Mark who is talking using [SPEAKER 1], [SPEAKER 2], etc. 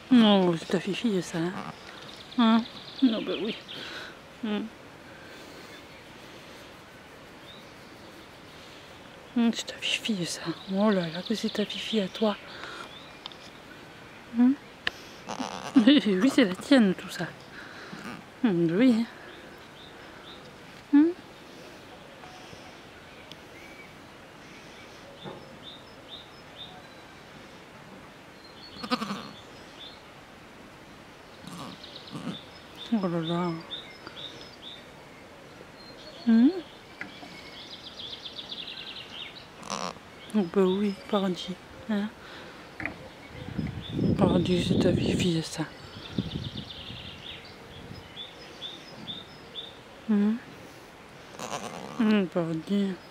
[SPEAKER 1] Non, c'est ta fifi ça. Hein? Non, bah oui. C'est ta fifi ça. Oh là là, que c'est ta fifi à toi. Oui, c'est la tienne tout ça. Oui. Oh là là. Oh bah oui, paradis. Hein? Paradis, c'est ta fifi ça. Paradis.